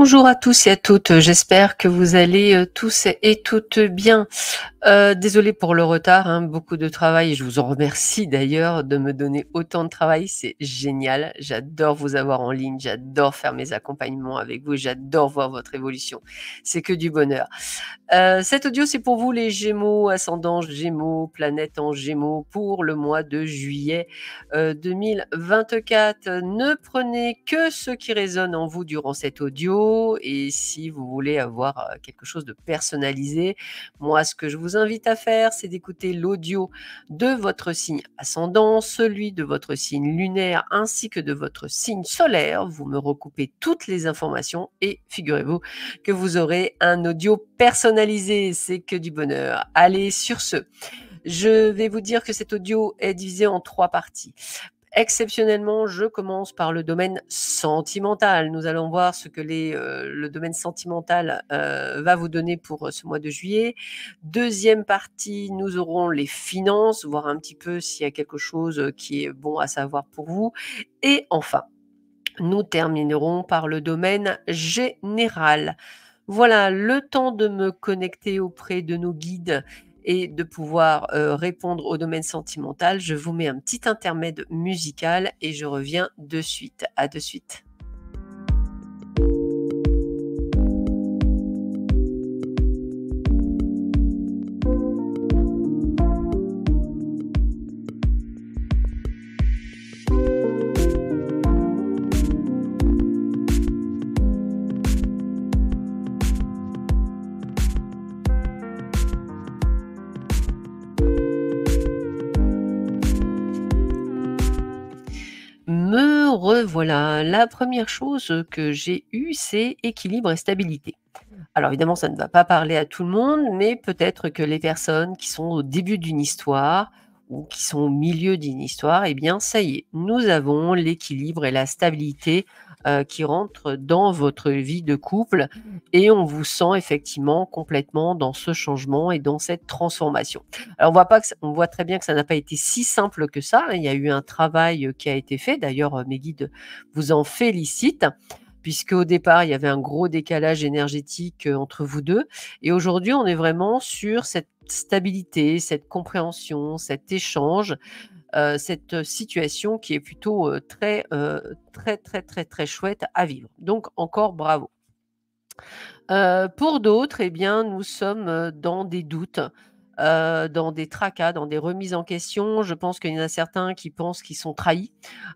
Bonjour à tous et à toutes, j'espère que vous allez, tous et toutes bien. Désolée pour le retard, hein, beaucoup de travail et je vous en remercie d'ailleurs de me donner autant de travail, c'est génial. J'adore vous avoir en ligne, j'adore faire mes accompagnements avec vous, j'adore voir votre évolution. C'est que du bonheur. Cet audio, c'est pour vous les Gémeaux, ascendant Gémeaux, planète en Gémeaux pour le mois de juillet, 2024. Ne prenez que ce qui résonne en vous durant cet audio et si vous voulez avoir, quelque chose de personnalisé, moi, ce que je vous invite à faire, c'est d'écouter l'audio de votre signe ascendant, celui de votre signe lunaire ainsi que de votre signe solaire. Vous me recoupez toutes les informations et figurez-vous que vous aurez un audio personnalisé. C'est que du bonheur. Allez, sur ce, je vais vous dire que cet audio est divisé en 3 parties. Exceptionnellement, je commence par le domaine sentimental. Nous allons voir ce que le domaine sentimental va vous donner pour ce mois de juillet. Deuxième partie, nous aurons les finances, voir un petit peu s'il y a quelque chose qui est bon à savoir pour vous. Et enfin, nous terminerons par le domaine général. Voilà, le temps de me connecter auprès de nos guides et de pouvoir répondre au domaine sentimental. Je vous mets un petit intermède musical et je reviens de suite. À de suite. Me revoilà. La première chose que j'ai eue, c'est équilibre et stabilité. Alors évidemment, ça ne va pas parler à tout le monde, mais peut-être que les personnes qui sont au début d'une histoire ou qui sont au milieu d'une histoire, eh bien ça y est, nous avons l'équilibre et la stabilité, qui rentrent dans votre vie de couple et on vous sent effectivement complètement dans ce changement et dans cette transformation. Alors on voit très bien que ça n'a pas été si simple que ça, hein. Il y a eu un travail, qui a été fait. D'ailleurs, mes guides vous en félicitent puisqu'au départ, il y avait un gros décalage énergétique, entre vous 2 et aujourd'hui, on est vraiment sur cette stabilité, cette compréhension, cet échange, cette situation qui est plutôt, très chouette à vivre. Donc encore bravo. Pour d'autres, eh bien, nous sommes, dans des doutes, dans des tracas, dans des remises en question. Je pense qu'il y en a certains qui pensent qu'ils sont trahis,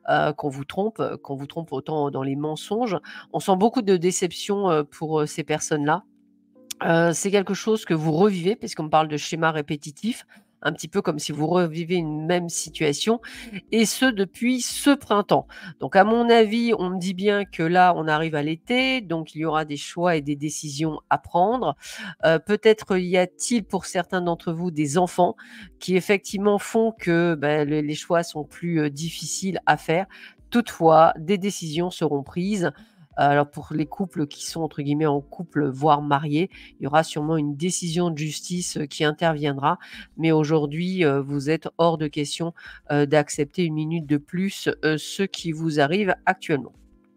qu'on vous trompe autant dans les mensonges. On sent beaucoup de déception, pour, ces personnes-là. C'est quelque chose que vous revivez puisqu'on parle de schéma répétitif, un petit peu comme si vous revivez une même situation et ce depuis ce printemps. Donc à mon avis, on me dit bien que là, on arrive à l'été, donc il y aura des choix et des décisions à prendre. Peut-être y a-t-il pour certains d'entre vous des enfants qui effectivement font que, les choix sont plus, difficiles à faire. Toutefois, des décisions seront prises. Alors pour les couples qui sont entre guillemets «en couple», voire mariés, il y aura sûrement une décision de justice, qui interviendra. Mais aujourd'hui, vous êtes hors de question, d'accepter une minute de plus, ce qui vous arrive actuellement.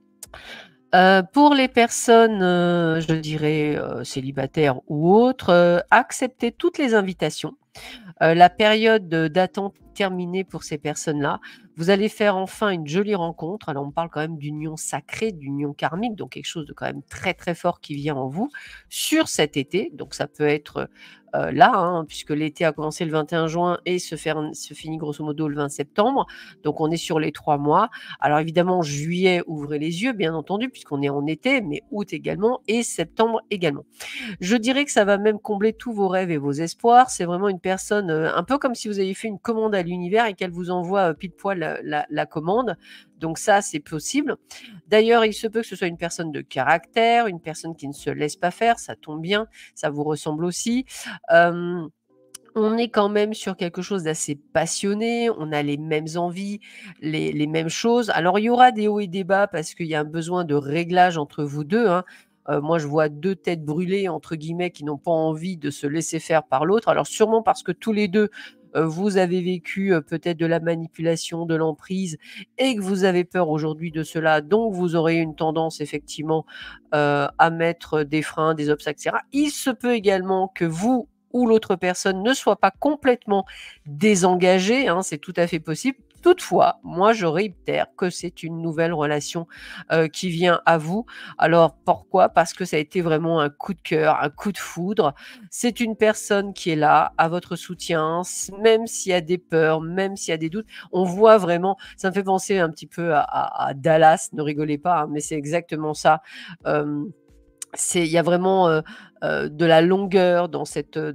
Pour les personnes, je dirais, célibataires ou autres, acceptez toutes les invitations. La période, d'attente terminée pour ces personnes-là. Vous allez faire enfin une jolie rencontre. Alors on parle quand même d'union sacrée, d'union karmique, donc quelque chose de quand même très, très fort qui vient en vous sur cet été. Donc ça peut être, là, hein, puisque l'été a commencé le 21 juin et se finit grosso modo le 20 septembre. Donc on est sur les 3 mois. Alors évidemment, juillet, ouvrez les yeux, bien entendu, puisqu'on est en été, mais août également et septembre également. Je dirais que ça va même combler tous vos rêves et vos espoirs. C'est vraiment une personne, un peu comme si vous aviez fait une commande à l'univers et qu'elle vous envoie, pile poil la commande. Donc ça, c'est possible. D'ailleurs, il se peut que ce soit une personne de caractère, une personne qui ne se laisse pas faire, ça tombe bien, ça vous ressemble aussi. Hem On est quand même sur quelque chose d'assez passionné, on a les mêmes envies, les mêmes choses. Alors il y aura des hauts et des bas parce qu'il y a un besoin de réglage entre vous 2, hein. Moi je vois 2 «têtes brûlées» entre guillemets qui n'ont pas envie de se laisser faire par l'autre. Alors sûrement parce que tous les 2, vous avez vécu, peut-être de la manipulation, de l'emprise et que vous avez peur aujourd'hui de cela, donc vous aurez une tendance effectivement, à mettre des freins, des obstacles et cetera. Il se peut également que vous ou l'autre personne ne soit pas complètement désengagé, hein, c'est tout à fait possible. Toutefois, moi je réitère que c'est une nouvelle relation, qui vient à vous. Alors pourquoi? Parce que ça a été vraiment un coup de cœur, un coup de foudre. C'est une personne qui est là, à votre soutien, même s'il y a des peurs, même s'il y a des doutes. On voit vraiment, ça me fait penser un petit peu à Dallas, ne rigolez pas, hein, mais c'est exactement ça. Hem il y a vraiment, de la longueur dans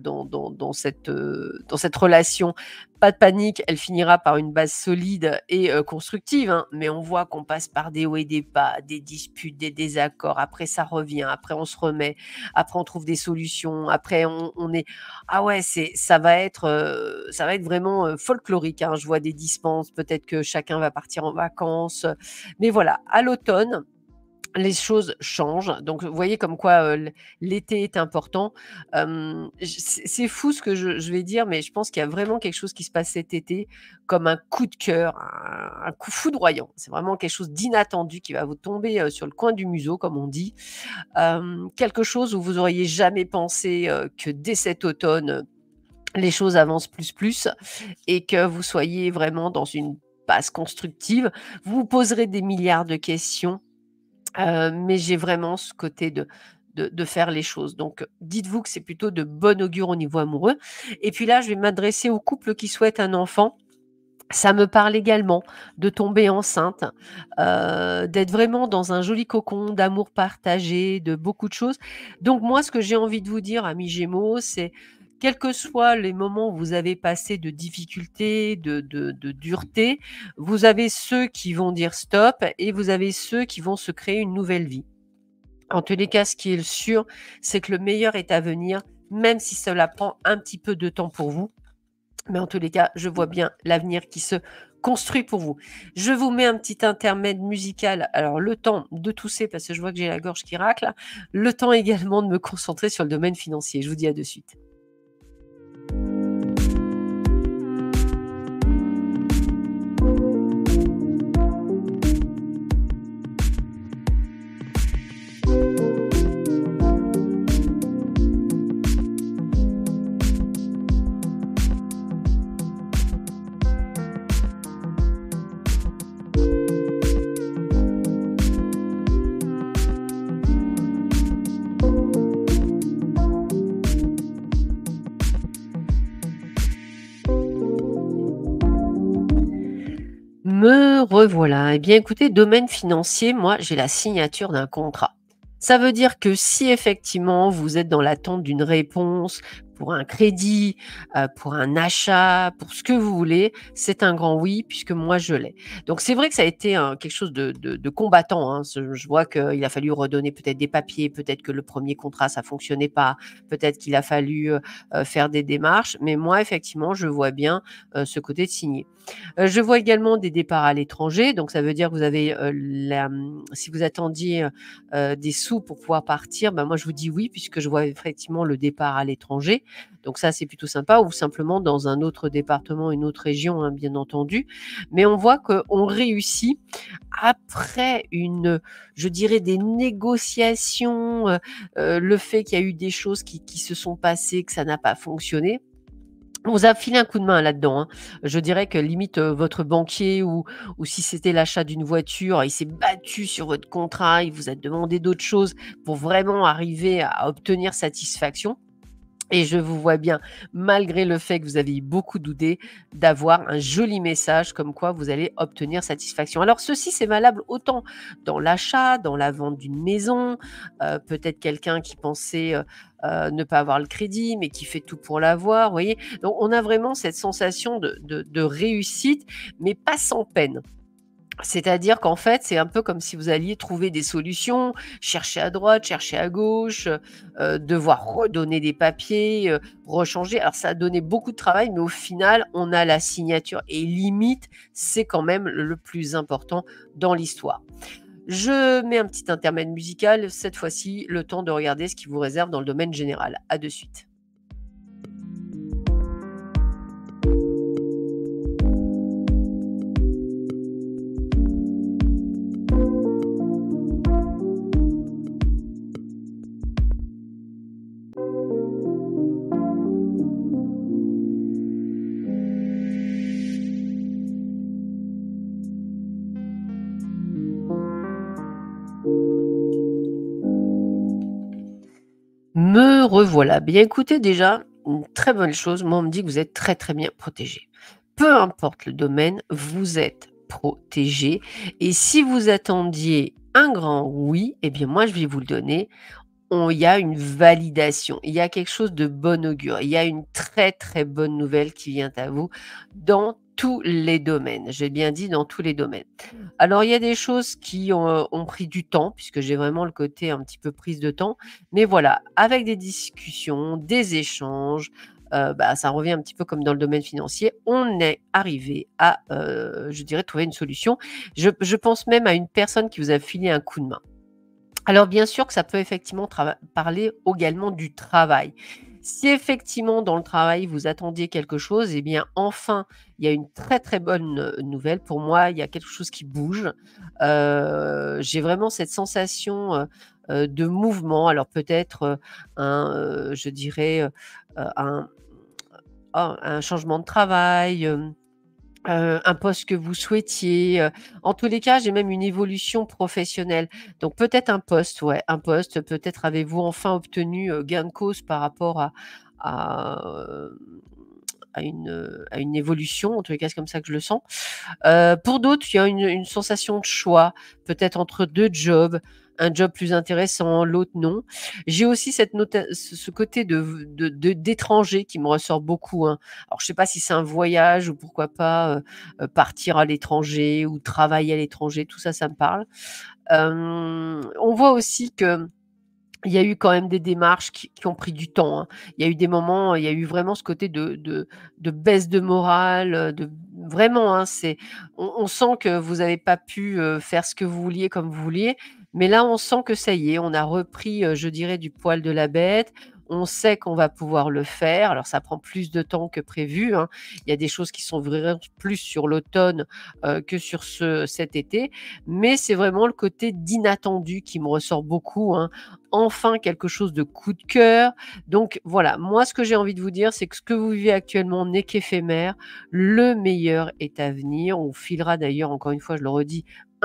cette relation. Pas de panique, elle finira par une base solide et constructive, hein, mais on voit qu'on passe par des hauts et des bas, des disputes, des désaccords. Après ça revient, après on se remet, après on trouve des solutions, après on est ah ouais, ça va être vraiment, folklorique, hein. Je vois des dispenses, peut-être que chacun va partir en vacances, mais voilà, à l'automne, les choses changent, donc vous voyez comme quoi, l'été est important. J c'est fou ce que je vais dire, mais je pense qu'il y a vraiment quelque chose qui se passe cet été comme un coup de cœur, un coup foudroyant. C'est vraiment quelque chose d'inattendu qui va vous tomber, sur le coin du museau comme on dit. Quelque chose où vous auriez jamais pensé, que dès cet automne, les choses avancent plus et que vous soyez vraiment dans une base constructive. Vous vous poserez des milliards de questions. Mais j'ai vraiment ce côté de faire les choses. Donc, dites-vous que c'est plutôt de bon augure au niveau amoureux. Et puis là, je vais m'adresser aux couples qui souhaitent un enfant. Ça me parle également de tomber enceinte, d'être vraiment dans un joli cocon d'amour partagé, de beaucoup de choses. Donc moi, ce que j'ai envie de vous dire, amis Gémeaux, c'est quels que soient les moments où vous avez passé de difficultés, de dureté, vous avez ceux qui vont dire stop et vous avez ceux qui vont se créer une nouvelle vie. En tous les cas, ce qui est sûr, c'est que le meilleur est à venir, même si cela prend un petit peu de temps pour vous. Mais en tous les cas, je vois bien l'avenir qui se construit pour vous. Je vous mets un petit intermède musical. Alors, le temps de tousser parce que je vois que j'ai la gorge qui racle. Le temps également de me concentrer sur le domaine financier. Je vous dis à de suite. Me revoilà. Eh bien, écoutez, domaine financier, moi, j'ai la signature d'un contrat. Ça veut dire que si effectivement vous êtes dans l'attente d'une réponse pour un crédit, pour un achat, pour ce que vous voulez, c'est un grand oui puisque moi je l'ai. Donc c'est vrai que ça a été quelque chose de combattant, hein. Je vois qu'il a fallu redonner peut-être des papiers, peut-être que le premier contrat ça fonctionnait pas, peut-être qu'il a fallu, faire des démarches, mais moi effectivement je vois bien, ce côté de signer. Je vois également des départs à l'étranger, donc ça veut dire que vous avez, si vous attendiez, des sous pour pouvoir partir, bah, moi je vous dis oui puisque je vois effectivement le départ à l'étranger. Donc ça, c'est plutôt sympa ou simplement dans un autre département, une autre région, hein, bien entendu. Mais on voit qu'on réussit après je dirais des négociations, le fait qu'il y a eu des choses qui se sont passées, que ça n'a pas fonctionné. On vous a filé un coup de main là-dedans, hein. Je dirais que limite, votre banquier ou si c'était l'achat d'une voiture, il s'est battu sur votre contrat, il vous a demandé d'autres choses pour vraiment arriver à obtenir satisfaction. Et je vous vois bien, malgré le fait que vous avez eu beaucoup douté, d'avoir un joli message comme quoi vous allez obtenir satisfaction. Alors ceci, c'est valable autant dans l'achat, dans la vente d'une maison, peut-être quelqu'un qui pensait, ne pas avoir le crédit, mais qui fait tout pour l'avoir, vous voyez? Donc on a vraiment cette sensation de réussite, mais pas sans peine. C'est-à-dire qu'en fait, c'est un peu comme si vous alliez trouver des solutions, chercher à droite, chercher à gauche, devoir redonner des papiers, rechanger. Alors ça a donné beaucoup de travail, mais au final, on a la signature et limite, c'est quand même le plus important dans l'histoire. Je mets un petit intermède musical, cette fois-ci, le temps de regarder ce qui vous réserve dans le domaine général. À de suite. Me revoilà. Bien écoutez, déjà, une très bonne chose, moi on me dit que vous êtes très, très bien protégé. Peu importe le domaine, vous êtes protégé et si vous attendiez un grand oui, eh bien moi je vais vous le donner. On Il y a une validation, il y a quelque chose de bon augure, il y a une très, très bonne nouvelle qui vient à vous dans tous les domaines. J'ai bien dit dans tous les domaines. Alors il y a des choses qui ont pris du temps, puisque j'ai vraiment le côté un petit peu prise de temps, mais voilà, avec des discussions, des échanges, bah, ça revient un petit peu comme dans le domaine financier, on est arrivé à, je dirais trouver une solution. Je pense même à une personne qui vous a filé un coup de main. Alors bien sûr que ça peut effectivement parler également du travail. Si effectivement dans le travail vous attendiez quelque chose, eh bien enfin il y a une très très bonne nouvelle pour moi, il y a quelque chose qui bouge. J'ai vraiment cette sensation de mouvement. Alors peut-être je dirais un, un changement de travail, un poste que vous souhaitiez, en tous les cas, j'ai même une évolution professionnelle. Donc peut-être un poste, ouais, un poste, peut-être avez-vous enfin obtenu, gain de cause par rapport à, à une évolution, en tous les cas, c'est comme ça que je le sens. Pour d'autres, il y a une sensation de choix, peut-être entre 2 jobs, un job plus intéressant, l'autre non. J'ai aussi cette nota ce côté d'étranger qui me ressort beaucoup, hein. Alors je ne sais pas si c'est un voyage ou pourquoi pas, partir à l'étranger ou travailler à l'étranger, tout ça, ça me parle. On voit aussi que il y a eu quand même des démarches qui ont pris du temps, hein. Il y a eu des moments, il y a eu vraiment ce côté de baisse de morale, de vraiment, hein, on sent que vous n'avez pas pu, faire ce que vous vouliez comme vous vouliez, mais là, on sent que ça y est, on a repris, je dirais du poil de la bête. On sait qu'on va pouvoir le faire. Alors ça prend plus de temps que prévu, hein. Il y a des choses qui sont vraiment plus sur l'automne, que sur cet été, mais c'est vraiment le côté d'inattendu qui me ressort beaucoup, hein. Enfin quelque chose de coup de cœur. Donc voilà, moi ce que j'ai envie de vous dire, c'est que ce que vous vivez actuellement n'est qu'éphémère. Le meilleur est à venir. On vous filera d'ailleurs, encore une fois, je le redis,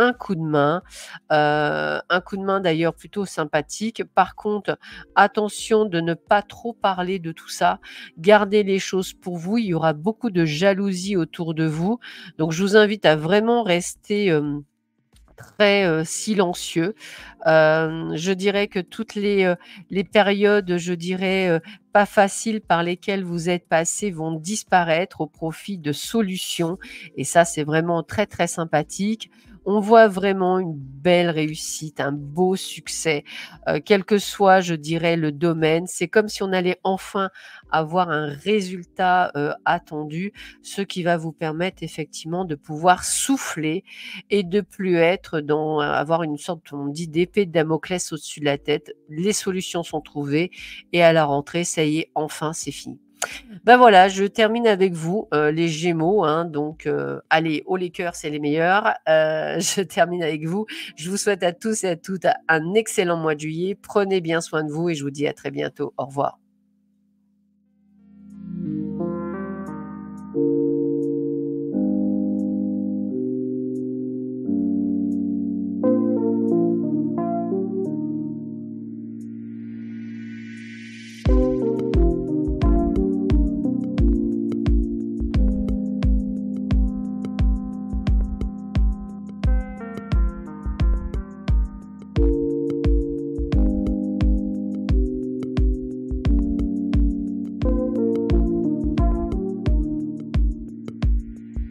un coup de main d'ailleurs plutôt sympathique. Par contre, attention de ne pas trop parler de tout ça. Gardez les choses pour vous. Il y aura beaucoup de jalousie autour de vous. Donc je vous invite à vraiment rester, très, silencieux. Je dirais que toutes les périodes, je dirais, pas faciles par lesquelles vous êtes passé vont disparaître au profit de solutions et ça, c'est vraiment très, très sympathique. On voit vraiment une belle réussite, un beau succès, quel que soit, je dirais, le domaine. C'est comme si on allait enfin avoir un résultat, attendu, ce qui va vous permettre effectivement de pouvoir souffler et de plus être dans avoir une sorte, on dit, d'épée de Damoclès au-dessus de la tête. Les solutions sont trouvées et à la rentrée, ça y est, enfin, c'est fini. Ben voilà, je termine avec vous, les Gémeaux, hein, donc allez, haut les cœurs, c'est les meilleurs. Je termine avec vous. Je vous souhaite à tous et à toutes un excellent mois de juillet. Prenez bien soin de vous et je vous dis à très bientôt. Au revoir.